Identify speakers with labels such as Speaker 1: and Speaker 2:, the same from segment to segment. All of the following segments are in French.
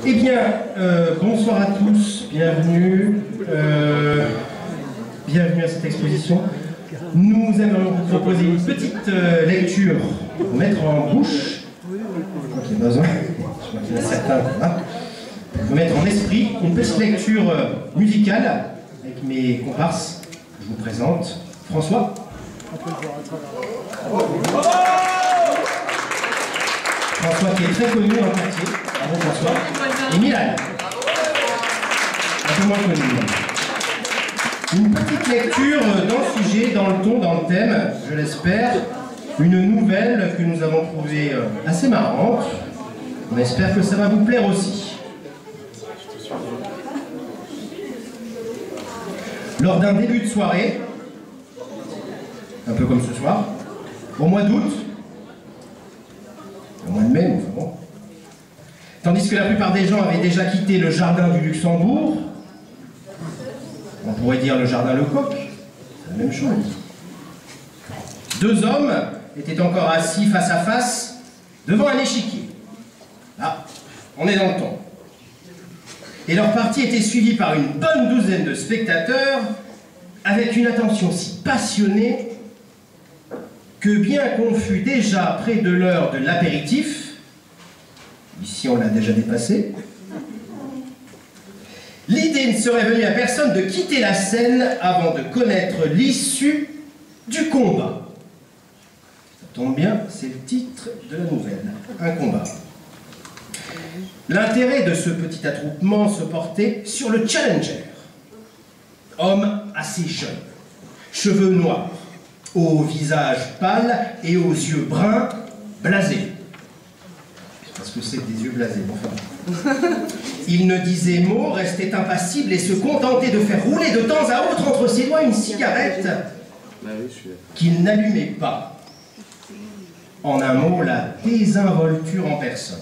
Speaker 1: Eh bien, bonsoir à tous, bienvenue, bienvenue à cette exposition. Nous allons vous proposer une petite lecture pour mettre en bouche, je crois qu'il y a besoin, je crois qu'il y en a certains, hein, pour mettre en esprit une petite lecture musicale avec mes comparses. Je vous présente François. François qui est très connu dans le quartier. Bravo François. Et Milan. Un peu moins connu. Une petite lecture dans le sujet, dans le ton, dans le thème, je l'espère. Une nouvelle que nous avons trouvée assez marrante. On espère que ça va vous plaire aussi. Lors d'un début de soirée, un peu comme ce soir, au mois d'août, au mois de mai, enfin bon. Tandis que la plupart des gens avaient déjà quitté le jardin du Luxembourg, on pourrait dire le jardin Lecoq, c'est la même chose. Deux hommes étaient encore assis face à face devant un échiquier. Là, on est dans le ton. Et leur partie était suivie par une bonne douzaine de spectateurs avec une attention si passionnée que bien qu'on fût déjà près de l'heure de l'apéritif, ici on l'a déjà dépassé, l'idée ne serait venue à personne de quitter la scène avant de connaître l'issue du combat. Ça tombe bien, c'est le titre de la nouvelle, un combat. L'intérêt de ce petit attroupement se portait sur le challenger, homme assez jeune, cheveux noirs, au visage pâle et aux yeux bruns blasés. Parce que c'est des yeux blasés, enfin. Il ne disait mot, restait impassible et se contentait de faire rouler de temps à autre entre ses doigts une cigarette qu'il n'allumait pas. En un mot, la désinvolture en personne.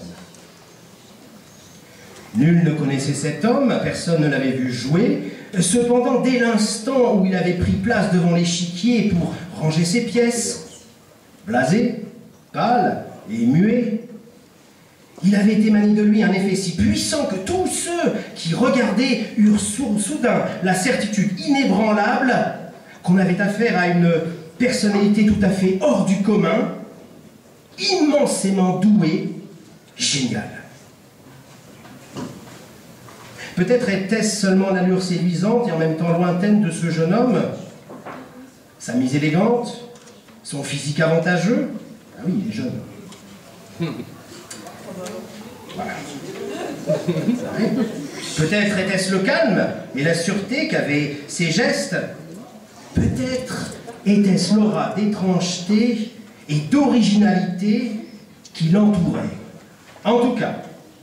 Speaker 1: Nul ne connaissait cet homme, personne ne l'avait vu jouer. Cependant, dès l'instant où il avait pris place devant l'échiquier pour ranger ses pièces, blasé, pâle et muet, il avait émané de lui un effet si puissant que tous ceux qui regardaient eurent soudain la certitude inébranlable qu'on avait affaire à une personnalité tout à fait hors du commun, immensément douée, géniale. Peut-être était-ce seulement l'allure séduisante et en même temps lointaine de ce jeune homme, sa mise élégante, son physique avantageux. Ah oui, il est jeune. Voilà. Peut-être était-ce le calme et la sûreté qu'avaient ses gestes. Peut-être était-ce l'aura d'étrangeté et d'originalité qui l'entourait. En tout cas,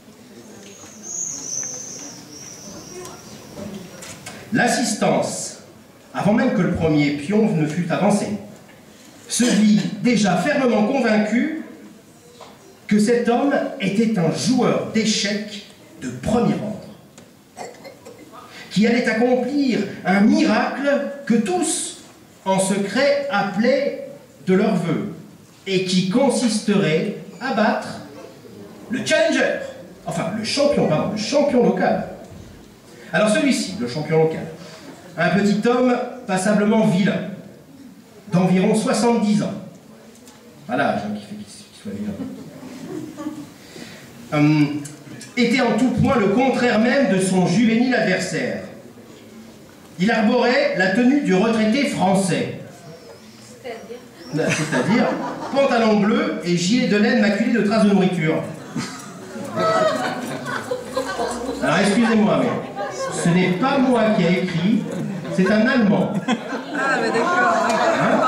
Speaker 1: l'assistance, avant même que le premier pion ne fût avancé, se vit déjà fermement convaincu que cet homme était un joueur d'échecs de premier ordre, qui allait accomplir un miracle que tous, en secret, appelaient de leur vœu, et qui consisterait à battre le challenger, enfin le champion local. Alors celui-ci, le champion local, un petit homme passablement vilain, d'environ 70 ans. Voilà, qui fait qu'il soit vilain. Était en tout point le contraire même de son juvénile adversaire. Il arborait la tenue du retraité français. C'est-à-dire pantalon bleu et gilet de laine maculé de traces de nourriture. Alors excusez-moi, mais ce n'est pas moi qui ai écrit, c'est un Allemand.
Speaker 2: Ah, mais d'accord.
Speaker 1: Hein?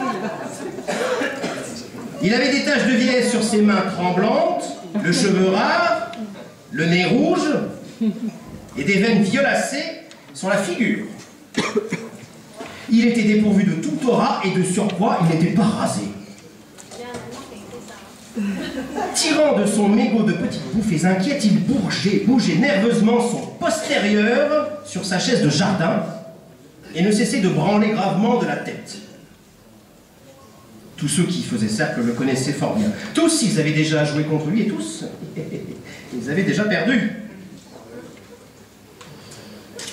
Speaker 1: Il avait des taches de vieillesse sur ses mains tremblantes, le cheveu rare, le nez rouge et des veines violacées sur la figure. Il était dépourvu de tout aura et de surpoids, il n'était pas rasé. Tirant de son mégot de petites bouffées inquiètes, il bougeait nerveusement son postérieur sur sa chaise de jardin et ne cessait de branler gravement de la tête. Tous ceux qui faisaient cercle le connaissaient fort bien. Tous, ils avaient déjà joué contre lui et tous, ils avaient déjà perdu.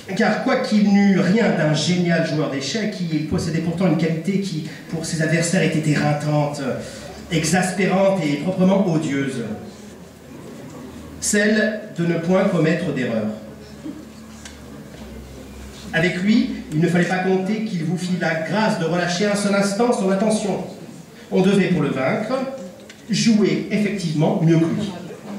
Speaker 1: Car quoiqu'il n'eût rien d'un génial joueur d'échecs, il possédait pourtant une qualité qui, pour ses adversaires, était éreintante, exaspérante et proprement odieuse. Celle de ne point commettre d'erreur. Avec lui, il ne fallait pas compter qu'il vous fît la grâce de relâcher un seul instant son attention. On devait, pour le vaincre, jouer effectivement mieux que lui.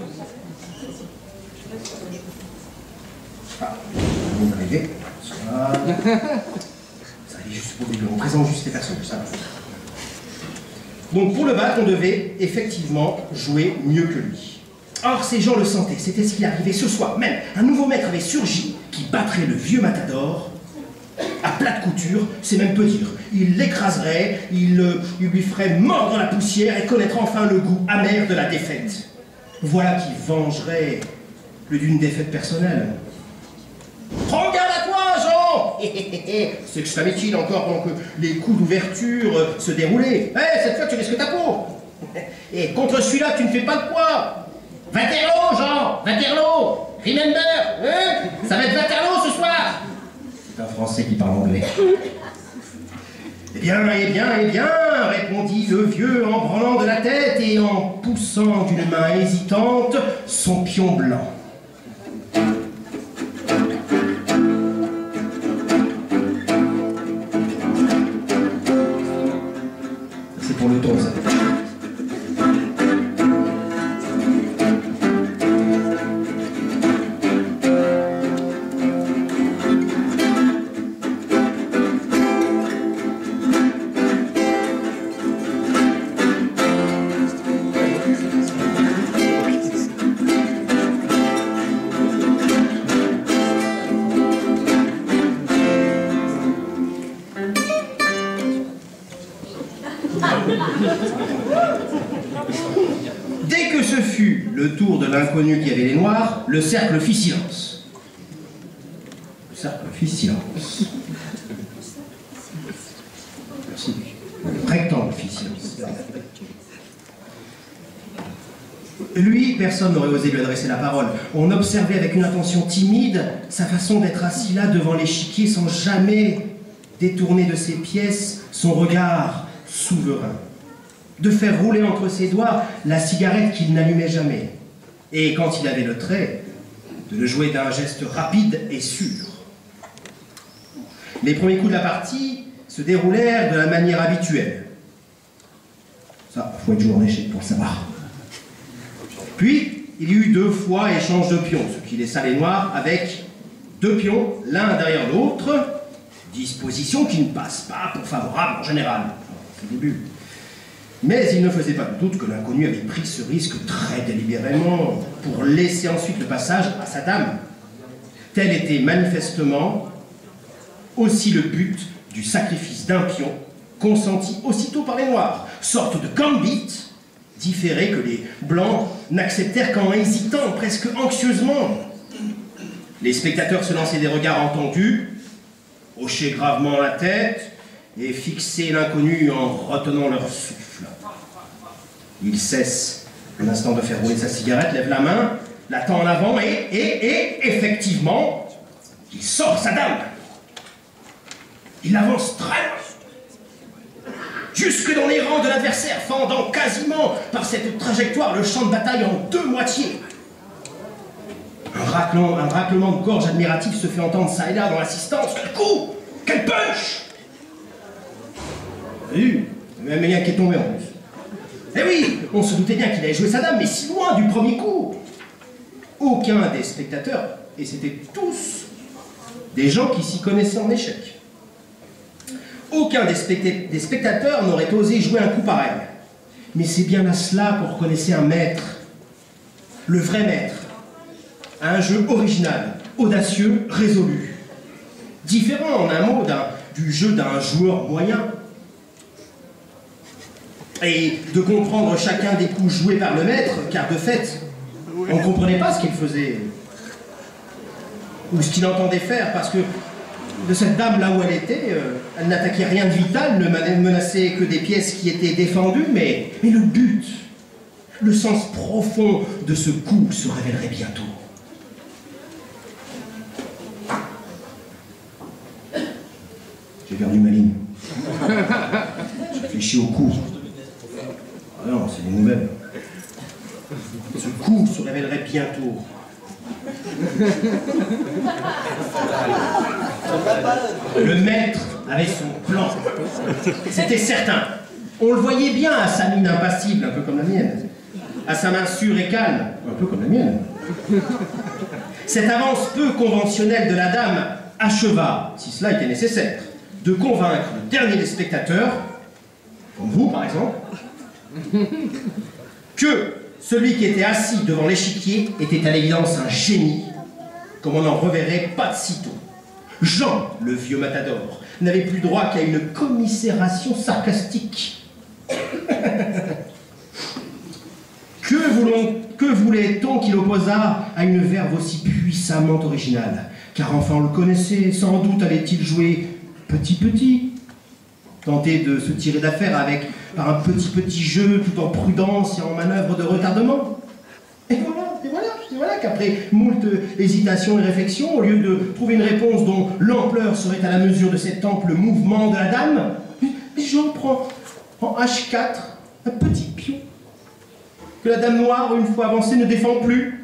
Speaker 1: Ah, vous arrivez. Ça allait juste pour début. On présente juste les personnes, ça. Donc pour le battre, on devait effectivement jouer mieux que lui. Or, ces gens le sentaient, c'était ce qui arrivait ce soir même. Un nouveau maître avait surgi qui battrait le vieux matador à plate couture, c'est même peu dire. Il l'écraserait, il lui ferait mordre la poussière et connaître enfin le goût amer de la défaite. Voilà qui vengerait plus d'une défaite personnelle. Prends garde à toi, Jean! S'exclamait-il encore pendant que les coups d'ouverture se déroulaient. Cette fois, tu risques ta peau. Et contre celui-là, tu ne fais pas de poids. Waterloo, Jean! Waterloo! Remember! Ça va être Waterloo ce soir! C'est un Français qui parle anglais. Eh bien, répondit le vieux en branlant de la tête et en poussant d'une main hésitante son pion blanc. C'est pour le ton, ça. Dès que ce fut le tour de l'inconnu qui avait les noirs, le cercle fit silence. Le cercle fit silence. Merci. Le rectangle fit silence. Lui, personne n'aurait osé lui adresser la parole. On observait avec une attention timide sa façon d'être assis là devant l'échiquier sans jamais détourner de ses pièces son regard souverain, de faire rouler entre ses doigts la cigarette qu'il n'allumait jamais, et quand il avait le trait, de le jouer d'un geste rapide et sûr. Les premiers coups de la partie se déroulèrent de la manière habituelle. Ça, faut être joueur d'échecs pour le savoir. Puis, il y eut 2 fois échange de pions, ce qui laissa les noirs avec 2 pions, l'un derrière l'autre, disposition qui ne passe pas pour favorable en général, au début. Mais il ne faisait pas de doute que l'inconnu avait pris ce risque très délibérément pour laisser ensuite le passage à sa dame. Tel était manifestement aussi le but du sacrifice d'un pion, consenti aussitôt par les noirs, sorte de gambit différé que les blancs n'acceptèrent qu'en hésitant, presque anxieusement. Les spectateurs se lançaient des regards entendus, hochaient gravement la tête et fixaient l'inconnu en retenant leur souffle. Il cesse un instant de faire rouler sa cigarette, lève la main, la tend en avant et effectivement, il sort sa dame. Il avance très loin, jusque dans les rangs de l'adversaire, fendant quasiment par cette trajectoire le champ de bataille en 2 moitiés. Un raclement de gorge admiratif se fait entendre ça et là dans l'assistance. Quel coup! Quel punch! Même il y a un qui est tombé en plus. Eh oui, on se doutait bien qu'il allait jouer sa dame, mais si loin du premier coup. Aucun des spectateurs, et c'était tous des gens qui s'y connaissaient en échecs, aucun des spectateurs n'aurait osé jouer un coup pareil. Mais c'est bien à cela qu'on reconnaissait un maître, le vrai maître, à un jeu original, audacieux, résolu. Différent, en un mot, du jeu d'un joueur moyen. Et de comprendre chacun des coups joués par le maître, car de fait, on ne comprenait pas ce qu'il faisait, ou ce qu'il entendait faire, parce que de cette dame là où elle était, elle n'attaquait rien de vital, ne menaçait que des pièces qui étaient défendues, mais le but, le sens profond de ce coup se révélerait bientôt. J'ai perdu ma ligne. Je réfléchis au coup. Ah non, c'est des nouvelles. Ce coup se révélerait bientôt. Le maître avait son plan. C'était certain. On le voyait bien à sa mine impassible, un peu comme la mienne. À sa main sûre et calme, un peu comme la mienne. Cette avance peu conventionnelle de la dame acheva, si cela était nécessaire, de convaincre le dernier des spectateurs, comme vous par exemple, que celui qui était assis devant l'échiquier était à l'évidence un génie, comme on n'en reverrait pas de sitôt. Jean, le vieux matador, n'avait plus droit qu'à une commisération sarcastique. Que voulait-on qu'il opposât à une verve aussi puissamment originale? Car enfin on le connaissait, sans doute allait-il jouer petit, tenter de se tirer d'affaire par un petit jeu tout en prudence et en manœuvre de retardement. Et voilà qu'après moult hésitations et réflexions, au lieu de trouver une réponse dont l'ampleur serait à la mesure de cet ample mouvement de la dame, Jean prend en H4 un petit pion que la dame noire, une fois avancée, ne défend plus.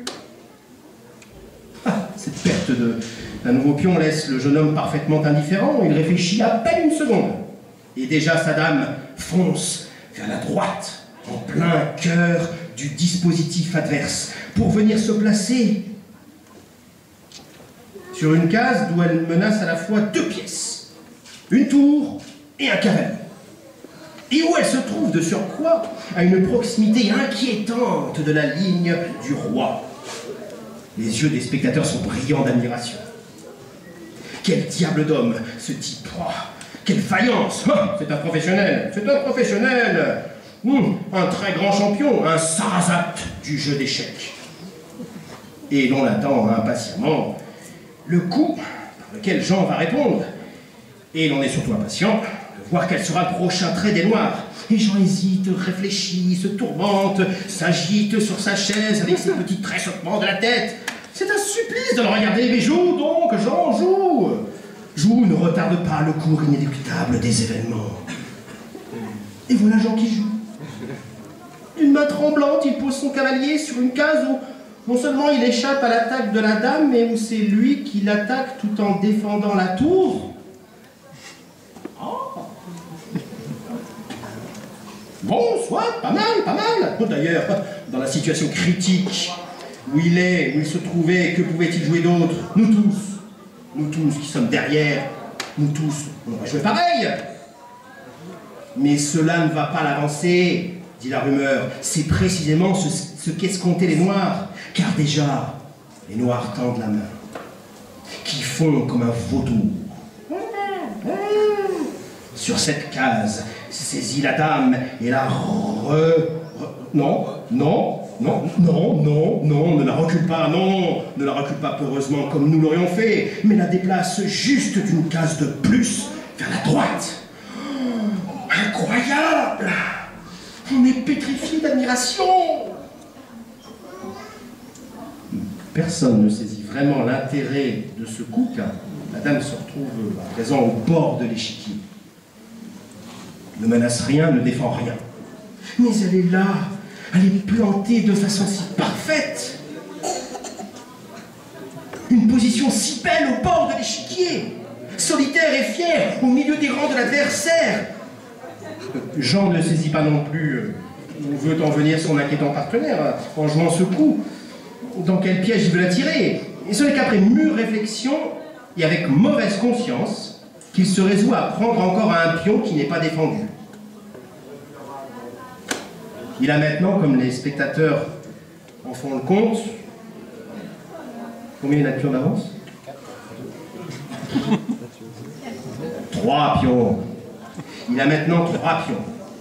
Speaker 1: Ah, cette perte d'un nouveau pion laisse le jeune homme parfaitement indifférent. Il réfléchit à peine une seconde. Et déjà sa dame fonce vers la droite, en plein cœur du dispositif adverse, pour venir se placer sur une case d'où elle menace à la fois 2 pièces, une tour et un cavalier. Et où elle se trouve de surcroît à une proximité inquiétante de la ligne du roi. Les yeux des spectateurs sont brillants d'admiration. Quel diable d'homme, ce type! Oh, quelle faïence! Oh, c'est un professionnel! Un très grand champion, un Sarasate du jeu d'échecs. Et l'on attend impatiemment le coup par lequel Jean va répondre. Et l'on est surtout impatient de voir quel sera le prochain trait des Noirs. Et Jean hésite, réfléchit, se tourmente, s'agite sur sa chaise avec ses petits tressautements de la tête. C'est un supplice de le regarder, mais joue donc, Jean, joue! Joue, ne retarde pas le cours inéluctable des événements. Et voilà Jean qui joue. D'une main tremblante, il pose son cavalier sur une case où non seulement il échappe à l'attaque de la dame, mais où c'est lui qui l'attaque tout en défendant la tour. Oh. Bon, soit, pas mal. D'ailleurs, dans la situation critique où il se trouvait, que pouvait-il jouer d'autre? Nous tous qui sommes derrière, nous tous, on aurait joué pareil. Mais cela ne va pas l'avancer, dit la rumeur. C'est précisément ce qu'escomptaient les Noirs. Car déjà, les Noirs tendent la main, qui font comme un vautour. Sur cette case, saisit la dame et la Non, ne la recule pas, non, ne la recule pas peureusement comme nous l'aurions fait, mais la déplace juste d'une case de plus vers la droite. Oh, incroyable! On est pétrifié d'admiration. Personne ne saisit vraiment l'intérêt de ce coup, car la dame se retrouve à présent au bord de l'échiquier. Ne menace rien, ne défend rien. Mais elle est là, elle est plantée de façon si parfaite. Une position si belle au bord de l'échiquier, solitaire et fière, au milieu des rangs de l'adversaire. Jean ne saisit pas non plus où veut en venir son inquiétant partenaire en jouant ce coup. Dans quel piège il veut l'attirer? Et ce n'est qu'après mûre réflexion et avec mauvaise conscience qu'il se résout à prendre encore un pion qui n'est pas défendu. Il a maintenant, comme les spectateurs en font le compte, combien il a de pions d'avance? 3 pions. Il a maintenant 3 pions.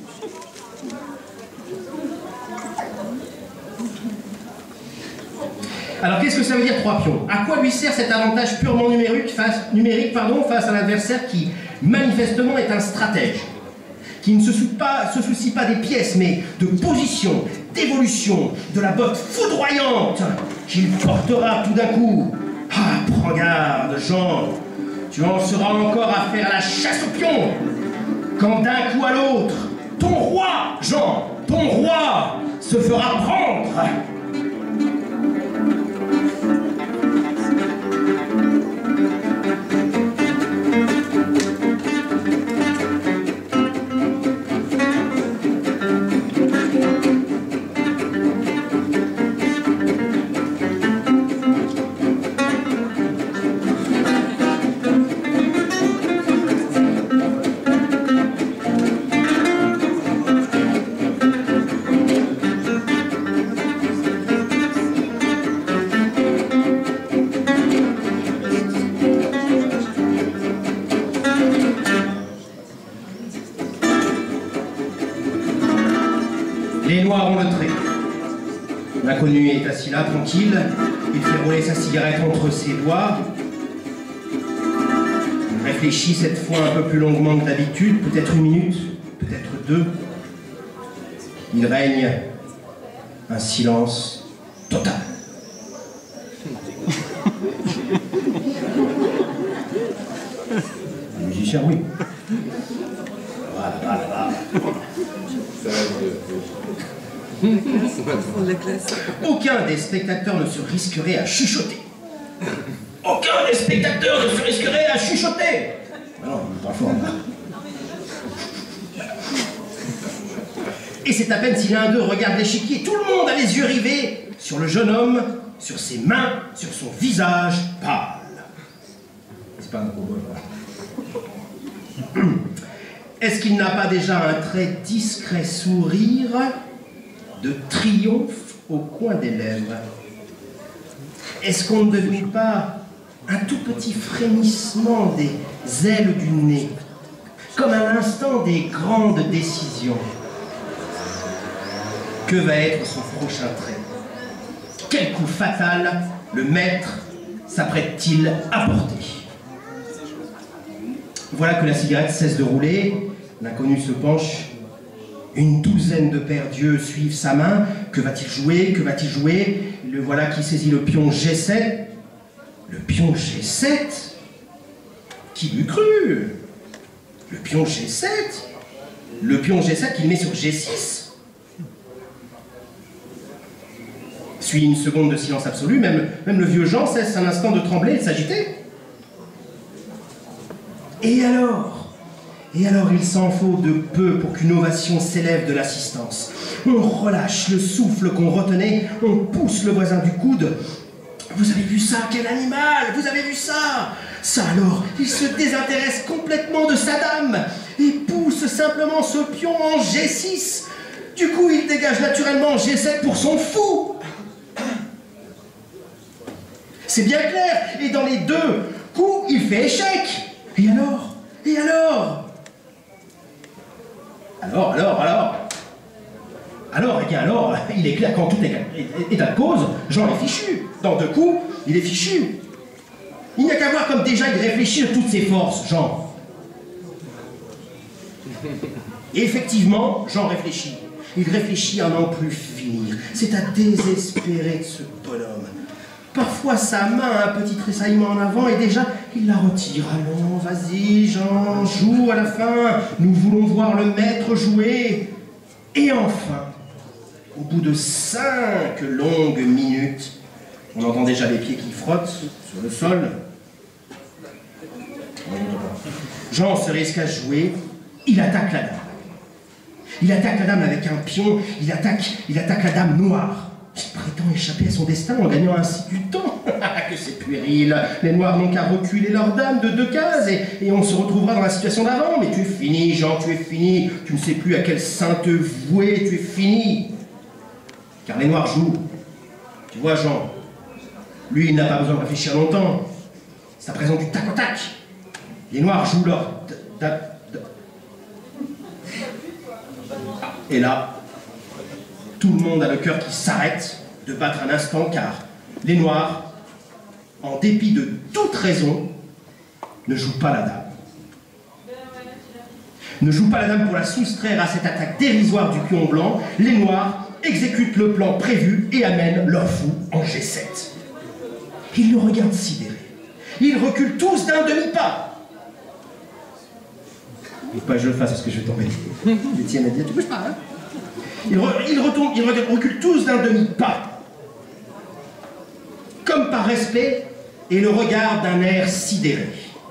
Speaker 1: Alors qu'est-ce que ça veut dire 3 pions? À quoi lui sert cet avantage purement numérique face à l'adversaire qui manifestement est un stratège, qui ne se soucie pas des pièces, mais de position, d'évolution, de la botte foudroyante qu'il portera tout d'un coup. Ah, prends garde, Jean, Tu en seras encore à faire la chasse au pion, quand d'un coup à l'autre, ton roi, Jean, ton roi, se fera prendre. Les Noirs ont le trait. L'inconnu est assis là, tranquille. Il fait rouler sa cigarette entre ses doigts. Il réfléchit cette fois un peu plus longuement que d'habitude, peut-être 1 minute, peut-être 2. Il règne un silence total. Le musicien, oui. Voilà. Aucun des spectateurs ne se risquerait à chuchoter. Aucun des spectateurs ne se risquerait à chuchoter. Ah non, pas fort. Et c'est à peine si l'un d'eux regarde l'échiquier, tout le monde a les yeux rivés sur le jeune homme, sur ses mains, sur son visage pâle. C'est pas un gros bon. Est-ce qu'il n'a pas déjà un très discret sourire de triomphe au coin des lèvres? Est-ce qu'on ne devine pas un tout petit frémissement des ailes du nez, comme à l'instant des grandes décisions? Que va être son prochain trait? Quel coup fatal le maître s'apprête-t-il à porter? Voilà que la cigarette cesse de rouler, l'inconnu se penche, 12 de paires d'yeux suivent sa main. Que va-t-il jouer? Que va-t-il jouer? Le voilà qui saisit le pion G7. Le pion G7? Qui l'eût cru? Le pion G7? Le pion G7 qu'il met sur G6? Suit une seconde de silence absolu, même le vieux Jean cesse un instant de trembler et de s'agiter. Et alors, il s'en faut de peu pour qu'une ovation s'élève de l'assistance. On relâche le souffle qu'on retenait, on pousse le voisin du coude. Vous avez vu ça? Quel animal! Vous avez vu ça? Ça alors, il se désintéresse complètement de sa dame et pousse simplement ce pion en G6. Du coup, il dégage naturellement G7 pour son fou. C'est bien clair, et dans les 2 coups, il fait échec. Et alors? Et alors? Alors, eh bien alors, il est clair qu'en tout état de cause, Jean est fichu. Dans 2 coups, il est fichu. Il n'y a qu'à voir comme déjà il réfléchit de toutes ses forces, Jean. Et effectivement, Jean réfléchit. Il réfléchit à n'en plus finir. C'est à désespérer de ce bonhomme. Parfois, sa main a un petit tressaillement en avant et déjà, il la retire. Allons, vas-y, Jean, joue à la fin. Nous voulons voir le maître jouer. Et enfin, au bout de 5 longues minutes, on entend déjà les pieds qui frottent sur le sol. Jean se risque à jouer. Il attaque la dame. Il attaque la dame avec un pion. Il attaque la dame noire. Il prétend échapper à son destin en gagnant ainsi du temps. Que c'est puéril. Les Noirs n'ont qu'à reculer leur dame de 2 cases et on se retrouvera dans la situation d'avant. Mais tu es fini, Jean, tu es fini. Tu ne sais plus à quel saint te vouer, tu es fini. Car les Noirs jouent. Tu vois, Jean, lui, il n'a pas besoin de réfléchir longtemps. C'est à présent du tac au tac. Les Noirs jouent leur... Et là, tout le monde a le cœur qui s'arrête de battre un instant, car les Noirs, en dépit de toute raison, ne jouent pas la dame. Ne jouent pas la dame pour la soustraire à cette attaque dérisoire du pion blanc. Les Noirs exécutent le plan prévu et amènent leur fou en G7. Ils le regardent sidérés. Ils reculent tous d'un demi-pas. Il ne faut pas que je le fasse parce que je vais tomber. Étienne m'a dit, tu bouges pas, hein? Ils reculent tous d'un demi-pas. Comme par respect, et le regard d'un air sidéré.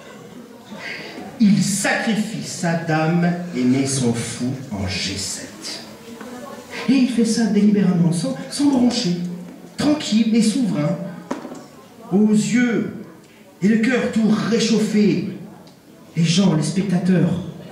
Speaker 1: Il sacrifie sa dame et met son fou en G7. Et il fait ça délibérément, sans broncher, tranquille et souverain, aux yeux et le cœur tout réchauffé. Les gens, les spectateurs,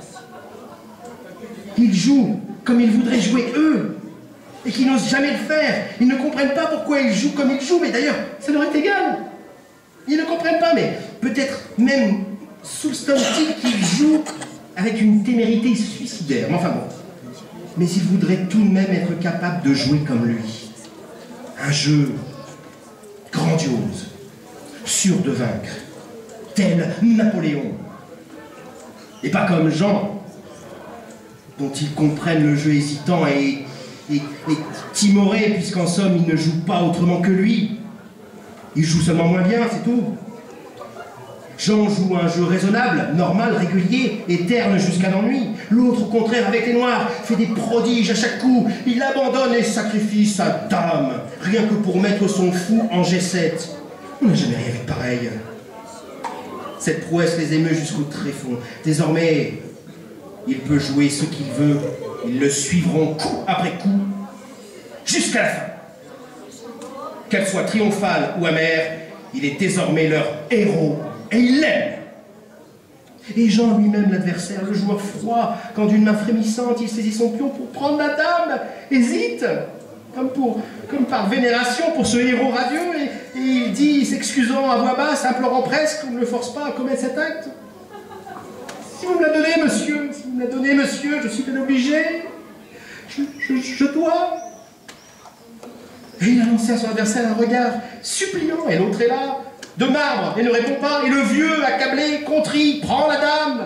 Speaker 1: ils jouent comme ils voudraient jouer eux, et qui n'osent jamais le faire. Ils ne comprennent pas pourquoi ils jouent comme ils jouent, mais d'ailleurs, ça leur est égal. Ils ne comprennent pas, mais peut-être même soupçonnent-ils qu'ils jouent avec une témérité suicidaire. Mais enfin bon. Mais ils voudraient tout de même être capables de jouer comme lui. Un jeu grandiose, sûr de vaincre, tel Napoléon. Et pas comme Jean, dont ils comprennent le jeu hésitant et timoré, puisqu'en somme, il ne joue pas autrement que lui. Il joue seulement moins bien, c'est tout. Jean joue un jeu raisonnable, normal, régulier, et terne jusqu'à l'ennui. L'autre, au contraire, avec les Noirs, fait des prodiges à chaque coup. Il abandonne et sacrifie sa dame, rien que pour mettre son fou en G7. On n'a jamais rien vu de pareil. Cette prouesse les émeut jusqu'au tréfonds. Désormais, il peut jouer ce qu'il veut. Ils le suivront coup après coup, jusqu'à la fin. Qu'elle soit triomphale ou amère, il est désormais leur héros. Et il l'aime. Et Jean lui-même, l'adversaire, le joueur froid, quand d'une main frémissante, il saisit son pion pour prendre la dame, hésite, comme par vénération pour ce héros radieux, et il dit, s'excusant à voix basse, implorant presque qu'on ne le force pas à commettre cet acte. Si vous me la donnez, monsieur, si vous me la donnez, monsieur, je suis bien obligé, je dois. Et il a lancé à son adversaire un regard suppliant, et l'autre est là, de marbre, et ne répond pas, et le vieux, accablé, contrit, prend la dame.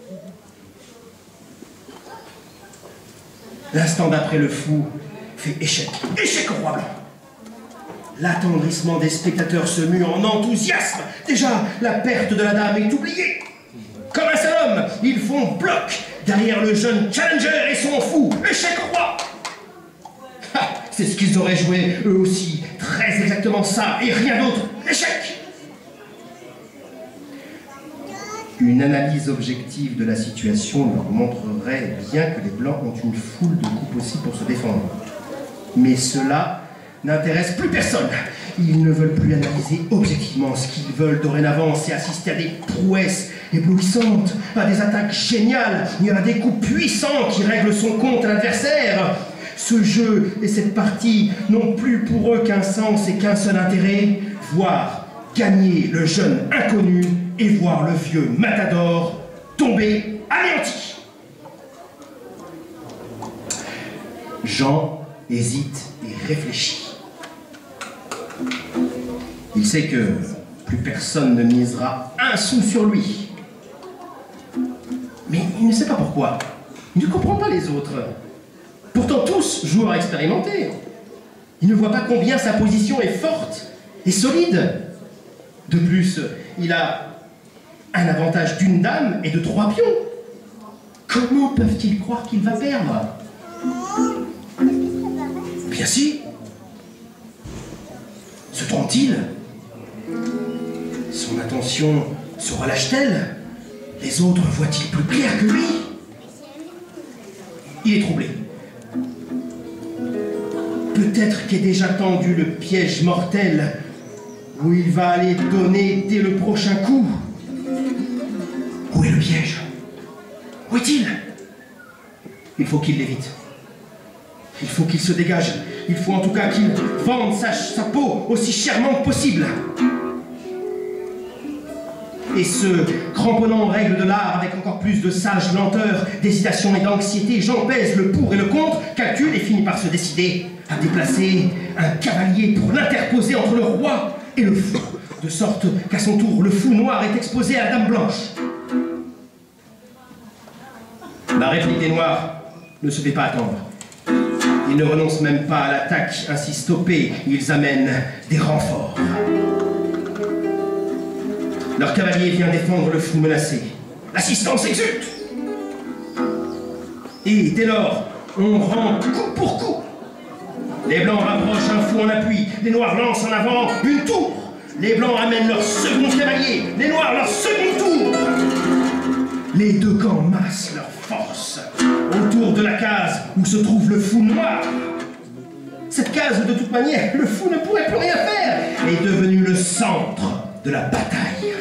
Speaker 1: L'instant d'après, le fou fait échec, échec au roi blanc. L'attendrissement des spectateurs se mue en enthousiasme. Déjà, la perte de la dame est oubliée. Comme un seul homme, ils font bloc derrière le jeune challenger et son fou, échec au roi. C'est ce qu'ils auraient joué, eux aussi, très exactement ça, et rien d'autre, échec. Une analyse objective de la situation leur montrerait bien que les Blancs ont une foule de coups possibles pour se défendre. Mais cela n'intéresse plus personne. Ils ne veulent plus analyser objectivement. Ce qu'ils veulent dorénavant, c'est assister à des prouesses éblouissantes, à des attaques géniales, et à des coups puissants qui règlent son compte à l'adversaire. Ce jeu et cette partie n'ont plus pour eux qu'un sens et qu'un seul intérêt, voir gagner le jeune inconnu et voir le vieux matador tomber anéanti. Jean hésite et réfléchit. Il sait que plus personne ne misera un sou sur lui. Mais il ne sait pas pourquoi. Il ne comprend pas les autres. Pourtant tous joueurs expérimentés. Il ne voit pas combien sa position est forte et solide. De plus, il a un avantage d'une dame et de 3 pions. Comment peuvent-ils croire qu'il va perdre? Bien si. Se trompe-t-il? Son attention se relâche-t-elle? Les autres voient-ils plus clair que lui? Il est troublé. Peut-être qu'est déjà tendu le piège mortel où il va aller donner dès le prochain coup. Où est le piège? Où est-il? Il faut qu'il l'évite. Il faut qu'il se dégage. Il faut en tout cas qu'il vende sa peau aussi chèrement que possible. Et ce, cramponnant aux règles de l'art avec encore plus de sage lenteur, d'hésitation et d'anxiété, Jean pèse le pour et le contre, calcule et finit par se décider à déplacer un cavalier pour l'interposer entre le roi et le fou, de sorte qu'à son tour, le fou noir est exposé à la dame blanche. La réplique des Noirs ne se fait pas attendre. Ils ne renoncent même pas à l'attaque, ainsi stoppés, ils amènent des renforts. Leur cavalier vient défendre le fou menacé. L'assistance exulte. Et dès lors, on rend coup pour coup. Les blancs rapprochent un fou en appui, les noirs lancent en avant une tour. Les blancs amènent leur second cavalier, les noirs leur second tour. Les deux camps massent leurs forces autour de la case où se trouve le fou noir. Cette case, de toute manière, le fou ne pourrait plus rien faire, est devenue le centre de la bataille.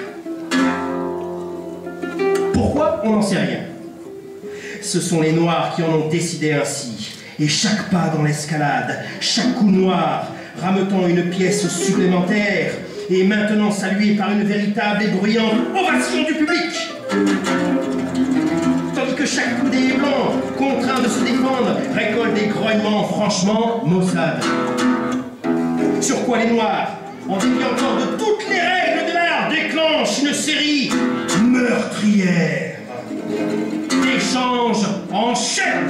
Speaker 1: Pourquoi? On n'en sait rien. Ce sont les noirs qui en ont décidé ainsi. Et chaque pas dans l'escalade, chaque coup noir, rameutant une pièce supplémentaire, et maintenant salué par une véritable et bruyante ovation du public. Tandis que chaque coup des blancs, contraint de se défendre, récolte des grognements franchement maussades. Sur quoi les noirs, en dépit encore de toutes les règles de l'art, déclenchent une série meurtrière d'échanges en chaîne.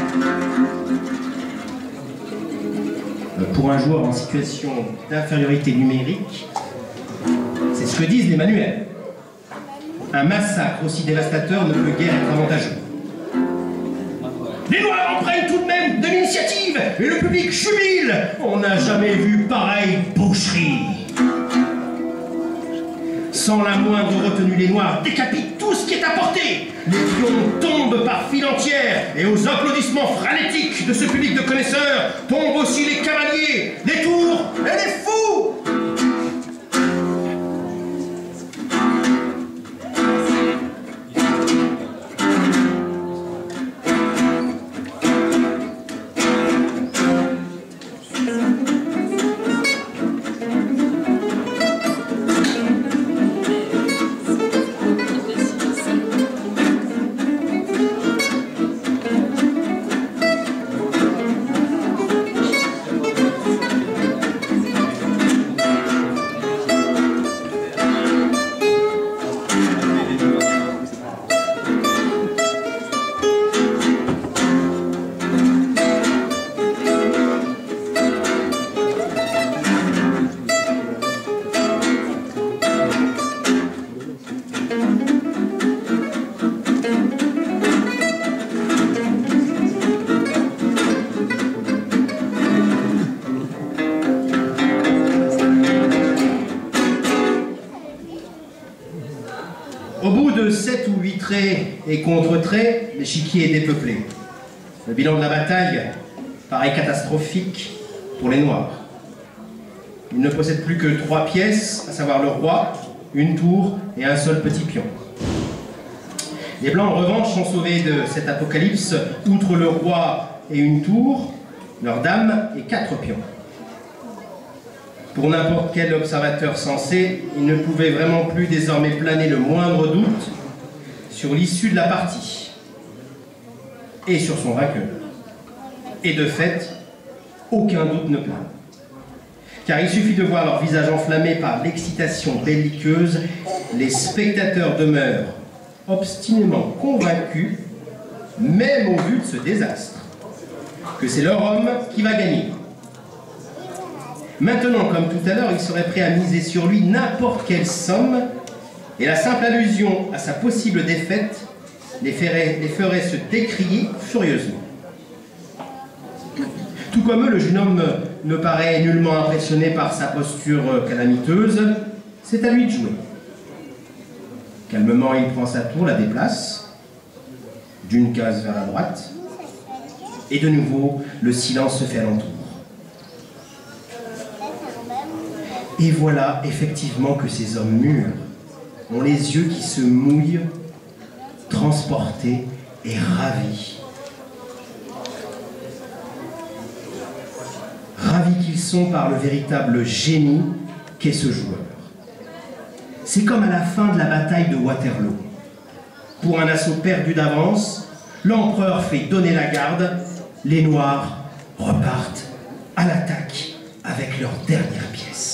Speaker 1: Pour un joueur en situation d'infériorité numérique, c'est ce que disent les manuels. Un massacre aussi dévastateur ne peut guère être avantageux. Les noirs en prennent tout de même de l'initiative et le public jubile. On n'a jamais vu pareille boucherie. Sans la moindre retenue, les noirs décapitent tout ce qui est à portée. Les pions tombent par files entières et aux applaudissements frénétiques de ce public de connaisseurs tombent aussi les cavaliers, les tours et les fous. Au bout de 7 ou 8 traits et contre-traits, l'échiquier est dépeuplé. Le bilan de la bataille paraît catastrophique pour les Noirs. Ils ne possèdent plus que 3 pièces, à savoir le roi, une tour et un seul petit pion. Les Blancs, en revanche, sont sauvés de cet apocalypse, outre le roi et une tour, leur dame et 4 pions. Pour n'importe quel observateur sensé, il ne pouvait vraiment plus désormais planer le moindre doute sur l'issue de la partie et sur son vainqueur. Et de fait, aucun doute ne plane. Car il suffit de voir leur visage enflammé par l'excitation belliqueuse, les spectateurs demeurent obstinément convaincus, même au vu de ce désastre, que c'est leur homme qui va gagner. Maintenant, comme tout à l'heure, il serait prêt à miser sur lui n'importe quelle somme, et la simple allusion à sa possible défaite les ferait se décrier furieusement. Tout comme eux, le jeune homme ne paraît nullement impressionné par sa posture calamiteuse, c'est à lui de jouer. Calmement, il prend sa tour, la déplace, d'une case vers la droite, et de nouveau, le silence se fait alentour. Et voilà effectivement que ces hommes mûrs ont les yeux qui se mouillent, transportés et ravis. Ravis qu'ils sont par le véritable génie qu'est ce joueur. C'est comme à la fin de la bataille de Waterloo. Pour un assaut perdu d'avance, l'empereur fait donner la garde, les Noirs repartent à l'attaque avec leur dernière pièce.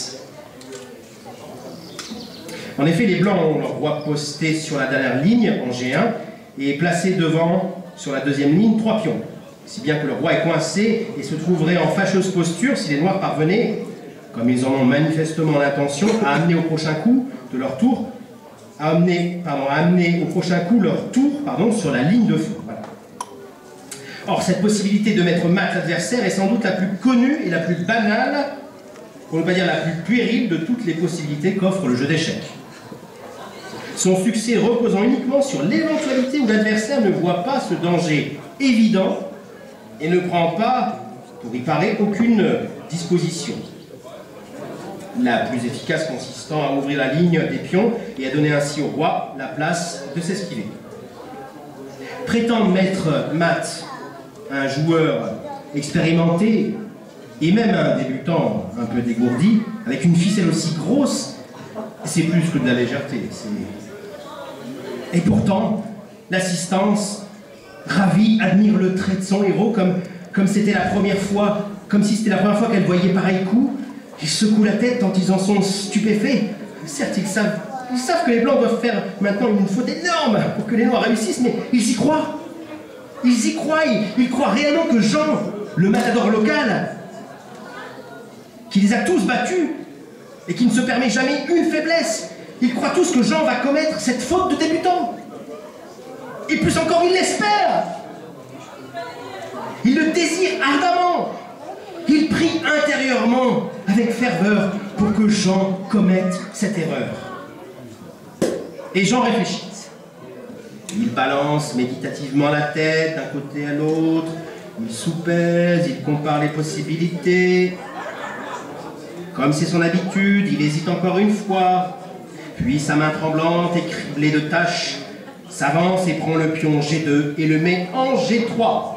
Speaker 1: En effet, les Blancs ont leur roi posté sur la dernière ligne, en G1, et placé devant, sur la deuxième ligne, 3 pions. Si bien que le roi est coincé et se trouverait en fâcheuse posture si les Noirs parvenaient, comme ils en ont manifestement l'intention, à amener au prochain coup de leur tour à amener au prochain coup leur tour sur la ligne de fond. Voilà. Or, cette possibilité de mettre mat l'adversaire est sans doute la plus connue et la plus banale, pour ne pas dire la plus puérile de toutes les possibilités qu'offre le jeu d'échecs. Son succès reposant uniquement sur l'éventualité où l'adversaire ne voit pas ce danger évident et ne prend pas, pour y parer, aucune disposition. La plus efficace consistant à ouvrir la ligne des pions et à donner ainsi au roi la place de s'esquiver. Prétendre mettre mat à un joueur expérimenté et même à un débutant un peu dégourdi, avec une ficelle aussi grosse, c'est plus que de la légèreté. Et pourtant, l'assistance, ravie, admire le trait de son héros comme c'était la première fois, comme si c'était la première fois qu'elle voyait pareil coup. Ils secouent la tête tant ils en sont stupéfaits. Certes, ils savent que les Blancs doivent faire maintenant une faute énorme pour que les Noirs réussissent, mais ils y croient. Ils y croient, ils croient réellement que Jean, le matador local, qui les a tous battus et qui ne se permet jamais une faiblesse, ils croient tous que Jean va commettre cette faute de débutant. Et plus encore, ils l'espèrent. Ils le désirent ardemment. Ils prient intérieurement avec ferveur pour que Jean commette cette erreur. Et Jean réfléchit. Il balance méditativement la tête d'un côté à l'autre, il soupèse, il compare les possibilités. Comme c'est son habitude, il hésite encore une fois, puis sa main tremblante et criblée de taches s'avance et prend le pion G2 et le met en G3.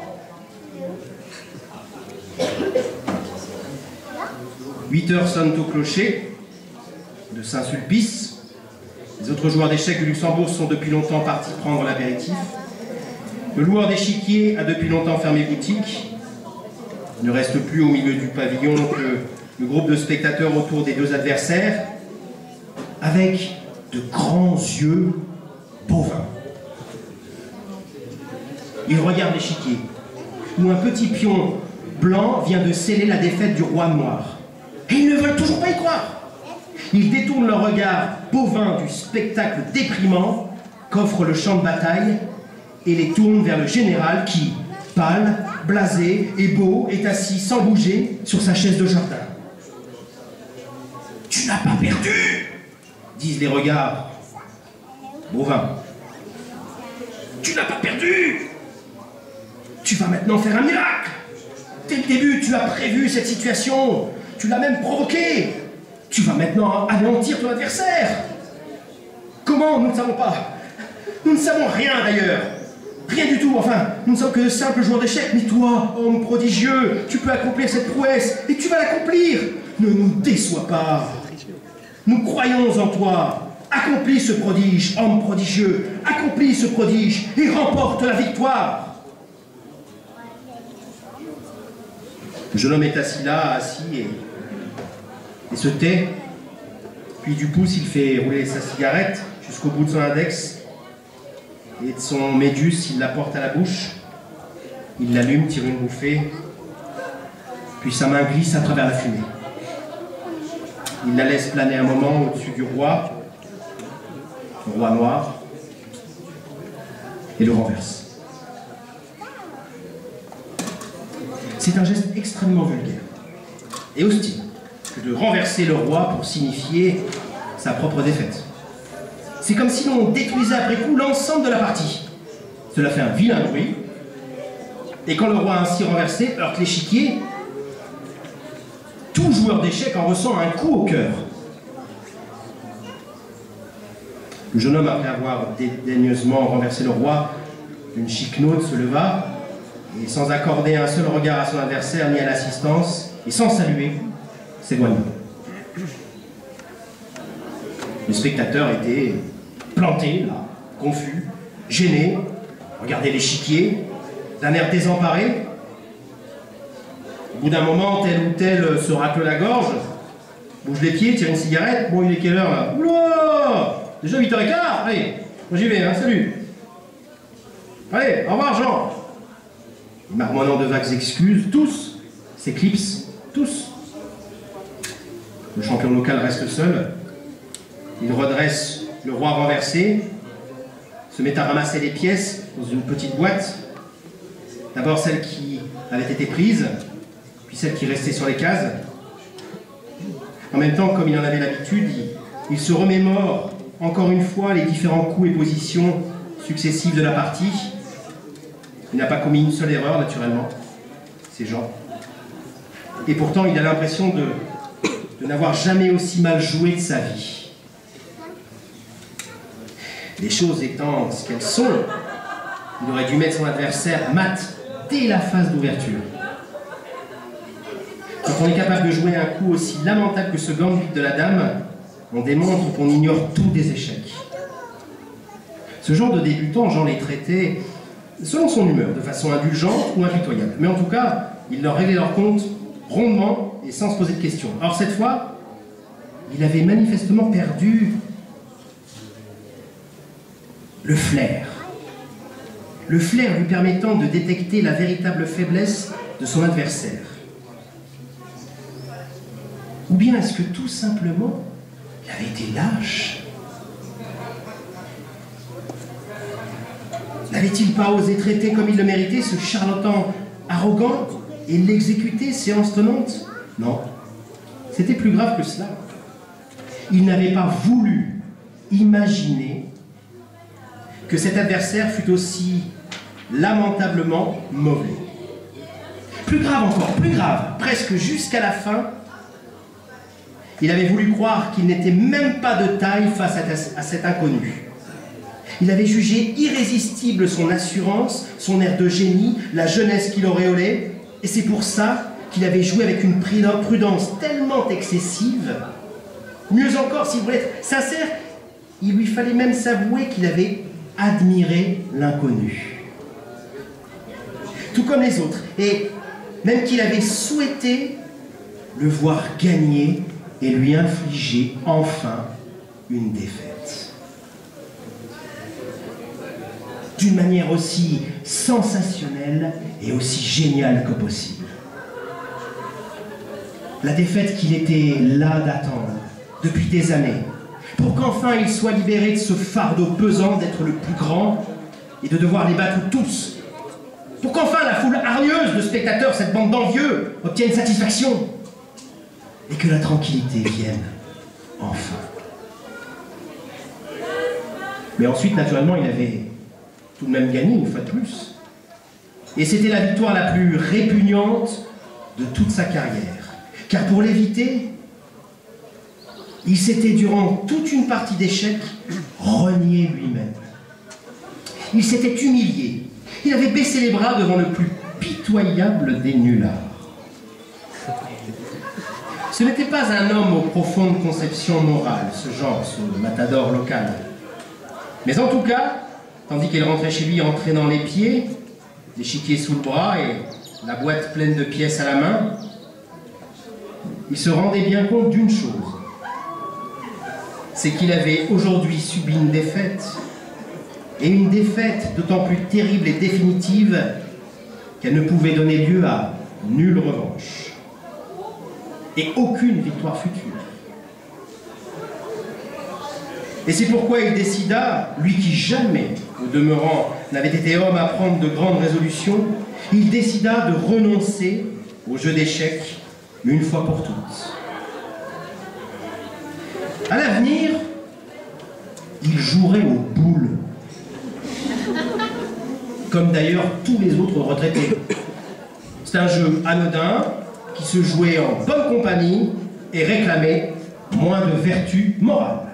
Speaker 1: 8 heures sonnent au clocher de Saint-Sulpice. Les autres joueurs d'échecs du Luxembourg sont depuis longtemps partis prendre l'apéritif. Le loueur d'échiquier a depuis longtemps fermé boutique. Il ne reste plus au milieu du pavillon que le groupe de spectateurs autour des deux adversaires, avec de grands yeux bovins. Ils regardent l'échiquier, où un petit pion blanc vient de sceller la défaite du roi noir. Et ils ne veulent toujours pas y croire. Ils détournent leur regard bovin du spectacle déprimant qu'offre le champ de bataille et les tournent vers le général qui, pâle, blasé et beau, est assis sans bouger sur sa chaise de jardin. « Tu n'as pas perdu !» disent les regards bovins. « Tu n'as pas perdu ! Tu vas maintenant faire un miracle ! Dès le début, tu as prévu cette situation. Tu l'as même provoqué. Tu vas maintenant anéantir ton adversaire. Comment? Nous ne savons pas. Nous ne savons rien d'ailleurs. Rien du tout, enfin, nous ne sommes que de simples joueurs d'échecs. Mais toi, homme prodigieux, tu peux accomplir cette prouesse et tu vas l'accomplir. Ne nous déçois pas. Nous croyons en toi. Accomplis ce prodige, homme prodigieux. Accomplis ce prodige et remporte la victoire. Le jeune homme est assis là, assis et se tait. Puis du pouce, il fait rouler sa cigarette jusqu'au bout de son index. Et de son médius, il la porte à la bouche. Il l'allume, tire une bouffée. Puis sa main glisse à travers la fumée. Il la laisse planer un moment au-dessus du roi, le roi noir, et le renverse. C'est un geste extrêmement vulgaire et hostile que de renverser le roi pour signifier sa propre défaite. C'est comme si l'on détruisait après coup l'ensemble de la partie. Cela fait un vilain bruit, et quand le roi ainsi renversé heurte l'échiquier, tout joueur d'échecs en ressent un coup au cœur. Le jeune homme, après avoir dédaigneusement renversé le roi d'une chiquenaude, se leva, et sans accorder un seul regard à son adversaire ni à l'assistance, et sans saluer, s'éloigna. Le spectateur était planté, là, confus, gêné, regardait l'échiquier, d'un air désemparé. Au bout d'un moment, tel ou tel se racle la gorge, bouge les pieds, tire une cigarette. Bon, il est quelle heure là? Oula! Déjà 8h15? Allez, moi j'y vais, hein, salut. Allez, au revoir Jean. Marmonnant de vagues excuses, tous s'éclipsent, tous. Le champion local reste seul. Il redresse le roi renversé, se met à ramasser les pièces dans une petite boîte. D'abord celles qui avaient été prises, puis celles qui restaient sur les cases. En même temps, comme il en avait l'habitude, il se remémore encore une fois les différents coups et positions successives de la partie. Il n'a pas commis une seule erreur, naturellement, ces gens. Et pourtant, il a l'impression de n'avoir jamais aussi mal joué de sa vie. Les choses étant ce qu'elles sont, il aurait dû mettre son adversaire mat dès la phase d'ouverture. Quand on est capable de jouer un coup aussi lamentable que ce gambit de la dame, on démontre qu'on ignore tout des échecs. Ce genre de débutants, Jean les traitait selon son humeur, de façon indulgente ou impitoyable. Mais en tout cas, il leur réglait leur compte rondement et sans se poser de questions. Or cette fois, il avait manifestement perdu le flair. Le flair lui permettant de détecter la véritable faiblesse de son adversaire. Ou bien est-ce que tout simplement, il avait été lâche? N'avait-il pas osé traiter comme il le méritait ce charlatan arrogant et l'exécuter séance tenante? Non, c'était plus grave que cela. Il n'avait pas voulu imaginer que cet adversaire fût aussi lamentablement mauvais. Plus grave encore, plus grave, presque jusqu'à la fin, il avait voulu croire qu'il n'était même pas de taille face à cet inconnu. Il avait jugé irrésistible son assurance, son air de génie, la jeunesse qu'il auréolait, et c'est pour ça qu'il avait joué avec une prudence tellement excessive. Mieux encore, s'il voulait être sincère, il lui fallait même s'avouer qu'il avait admiré l'inconnu. Tout comme les autres, et même qu'il avait souhaité le voir gagner et lui infliger enfin une défaite. D'une manière aussi sensationnelle et aussi géniale que possible. La défaite qu'il était là d'attendre depuis des années, pour qu'enfin il soit libéré de ce fardeau pesant d'être le plus grand et de devoir les battre tous, pour qu'enfin la foule hargneuse de spectateurs, cette bande d'envieux, obtienne satisfaction, et que la tranquillité vienne enfin. Mais ensuite, naturellement, il avait tout de même gagné une fois de plus. Et c'était la victoire la plus répugnante de toute sa carrière. Car pour l'éviter, il s'était durant toute une partie d'échecs renié lui-même. Il s'était humilié. Il avait baissé les bras devant le plus pitoyable des nullards. Ce n'était pas un homme aux profondes conceptions morales, ce genre, ce matador local. Mais en tout cas, tandis qu'il rentrait chez lui en traînant les pieds, l'échiquier sous le bras et la boîte pleine de pièces à la main, il se rendait bien compte d'une chose, c'est qu'il avait aujourd'hui subi une défaite, et une défaite d'autant plus terrible et définitive qu'elle ne pouvait donner lieu à nulle revanche, et aucune victoire future. Et c'est pourquoi il décida, lui qui jamais, au demeurant, n'avait été homme à prendre de grandes résolutions, il décida de renoncer au jeu d'échecs une fois pour toutes. À l'avenir, il jouerait aux boules, comme d'ailleurs tous les autres retraités. C'est un jeu anodin qui se jouait en bonne compagnie et réclamait moins de vertu morale.